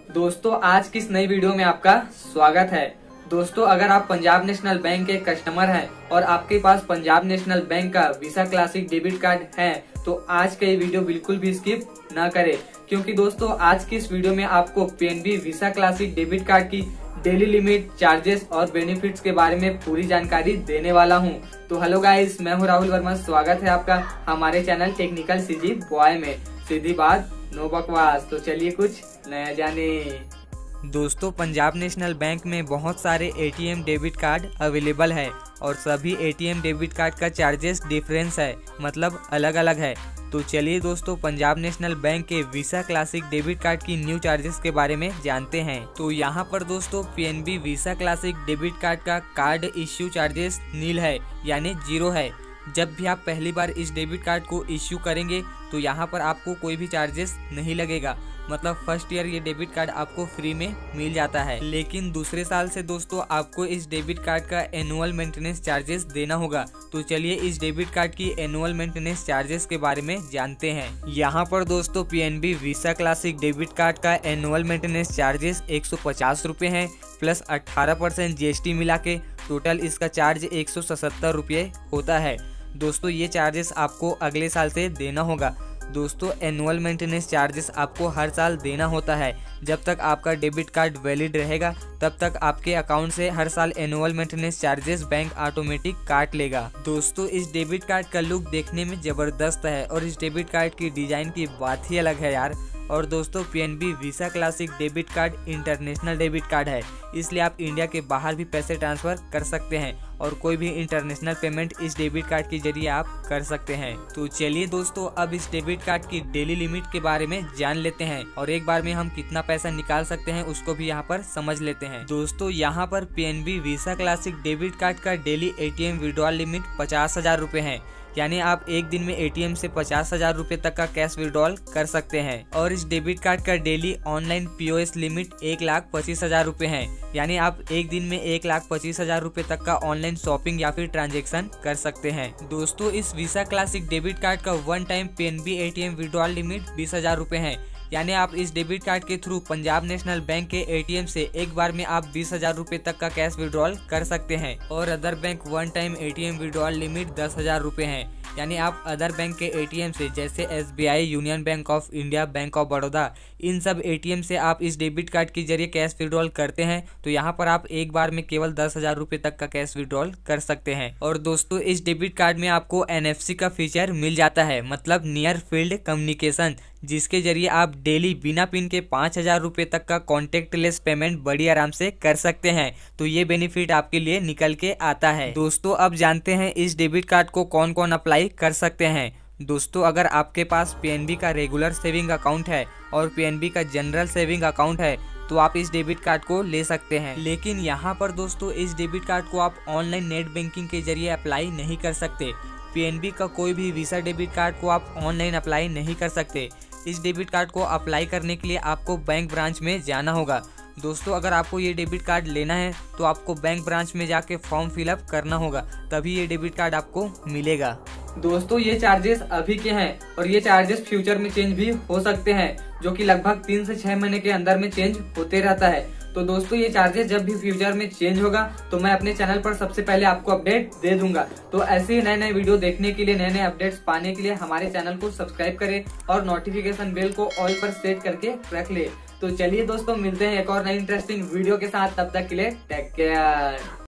दोस्तों आज की इस नई वीडियो में आपका स्वागत है। दोस्तों अगर आप पंजाब नेशनल बैंक के कस्टमर हैं और आपके पास पंजाब नेशनल बैंक का वीसा क्लासिक डेबिट कार्ड है तो आज का ये वीडियो बिल्कुल भी स्किप न करें, क्योंकि दोस्तों आज की इस वीडियो में आपको PNB Visa classic debit card की डेली लिमिट, चार्जेस और बेनिफिट्स के बारे में पूरी जानकारी देने वाला हूं। तो हेलो गाइस, मैं हूं राहुल वर्मा। स्वागत है आपका हमारे चैनल टेक्निकल सीजी बॉय में। सीधी बात नो बकवास। तो चलिए कुछ नया जाने। दोस्तों पंजाब नेशनल बैंक में बहुत सारे एटीएम डेबिट कार्ड अवेलेबल है और सभी एटीएम डेबिट कार्ड का चार्जेस डिफरेंस है, मतलब अलग अलग है। तो चलिए दोस्तों पंजाब नेशनल बैंक के वीसा क्लासिक डेबिट कार्ड की न्यू चार्जेस के बारे में जानते हैं। तो यहाँ पर दोस्तों PNB Visa classic debit card का कार्ड इश्यू चार्जेस नील है, यानी 0 है। जब भी आप पहली बार इस डेबिट कार्ड को इश्यू करेंगे तो यहाँ पर आपको कोई भी चार्जेस नहीं लगेगा, मतलब फर्स्ट ईयर ये डेबिट कार्ड आपको फ्री में मिल जाता है। लेकिन दूसरे साल से दोस्तों आपको इस डेबिट कार्ड का एनुअल मेंटेनेंस चार्जेस देना होगा। तो चलिए इस डेबिट कार्ड की एनुअल मेंटेनेंस चार्जेस के बारे में जानते हैं। यहाँ पर दोस्तों PNB Visa classic debit card का एनुअल मेंटेनेंस चार्जेस 150 रुपये है, प्लस 18% जीएसटी मिला के टोटल इसका चार्ज 177 रुपये होता है। दोस्तों ये चार्जेस आपको अगले साल से देना होगा। दोस्तों एनुअल मेंटेनेंस चार्जेस आपको हर साल देना होता है। जब तक आपका डेबिट कार्ड वैलिड रहेगा तब तक आपके अकाउंट से हर साल annual maintenance charges bank automatic काट लेगा। दोस्तों इस डेबिट कार्ड का लुक देखने में जबरदस्त है और इस डेबिट कार्ड की डिजाइन की बात ही अलग है यार। और दोस्तों PNB Visa classic debit card international debit card है, इसलिए आप इंडिया के बाहर भी पैसे ट्रांसफर कर सकते हैं और कोई भी इंटरनेशनल पेमेंट इस डेबिट कार्ड के जरिए आप कर सकते हैं। तो चलिए दोस्तों अब इस डेबिट कार्ड की डेली लिमिट के बारे में जान लेते हैं और एक बार में हम कितना पैसा निकाल सकते हैं उसको भी यहाँ पर समझ लेते हैं। दोस्तों यहाँ पर PNB Visa classic debit card का डेली एटीएम विड्रॉल लिमिट 50,000 रुपए है, यानी आप एक दिन में एटीएम से 50,000 रुपए तक का कैश विड्रॉल कर सकते हैं। और इस डेबिट कार्ड का डेली ऑनलाइन पीओएस लिमिट 1,25,000 रुपए है, यानी आप एक दिन में 1,25,000 रुपए तक का ऑनलाइन शॉपिंग या फिर ट्रांजैक्शन कर सकते हैं। दोस्तों इस वीसा क्लासिक डेबिट कार्ड का one time PNB ATM withdrawal limit 20,000 रुपए है, यानी आप इस डेबिट कार्ड के थ्रू पंजाब नेशनल बैंक के एटीएम से एक बार में आप 20,000 रुपए तक का कैश विड्रॉल कर सकते हैं। और other bank one time ATM withdrawal limit 10,000 रुपए है, यानी आप अदर बैंक के एटीएम से जैसे SBI, Union Bank of India, Bank of Baroda, इन सब एटीएम से आप इस डेबिट कार्ड के जरिए कैश विड्रॉल करते हैं तो यहाँ पर आप एक बार में केवल 10,000 रुपए तक का कैश विड्रॉल कर सकते हैं। और दोस्तों इस डेबिट कार्ड में आपको एनएफसी का फीचर मिल जाता है, मतलब नियर फील्ड कम्युनिकेशन, जिसके जरिए आप डेली बिना पिन के 5,000 रुपए तक का कॉन्टेक्टलेस पेमेंट बड़ी आराम से कर सकते हैं। तो ये बेनिफिट आपके लिए निकल के आता है। दोस्तों अब जानते हैं इस डेबिट कार्ड को कौन कौन अप्लाई कर सकते हैं। दोस्तों अगर आपके पास पीएनबी का रेगुलर सेविंग अकाउंट है और पीएनबी का जनरल सेविंग अकाउंट है तो आप इस डेबिट कार्ड को ले सकते हैं। लेकिन यहाँ पर दोस्तों इस डेबिट कार्ड को आप ऑनलाइन नेट बैंकिंग के जरिए अप्लाई नहीं कर सकते। पीएनबी का कोई भी वीसा डेबिट कार्ड को आप ऑनलाइन अप्लाई नहीं कर सकते। इस डेबिट कार्ड को अप्लाई करने के लिए आपको बैंक ब्रांच में जाना होगा। दोस्तों अगर आपको ये डेबिट कार्ड लेना है तो आपको बैंक ब्रांच में जाके फॉर्म फिलअप करना होगा, तभी ये डेबिट कार्ड आपको मिलेगा। दोस्तों ये चार्जेस अभी के हैं और ये चार्जेस फ्यूचर में चेंज भी हो सकते हैं, जो कि लगभग 3 से 6 महीने के अंदर में चेंज होते रहता है। तो दोस्तों ये चार्जेस जब भी फ्यूचर में चेंज होगा तो मैं अपने चैनल पर सबसे पहले आपको अपडेट दे दूंगा। तो ऐसे ही नए नए वीडियो देखने के लिए, नए नए अपडेट्स पाने के लिए हमारे चैनल को सब्सक्राइब करें और नोटिफिकेशन बेल को ऑल पर सेट करके रख ले। तो चलिए दोस्तों मिलते हैं एक और नई इंटरेस्टिंग वीडियो के साथ, तब तक के लिए टेक केयर।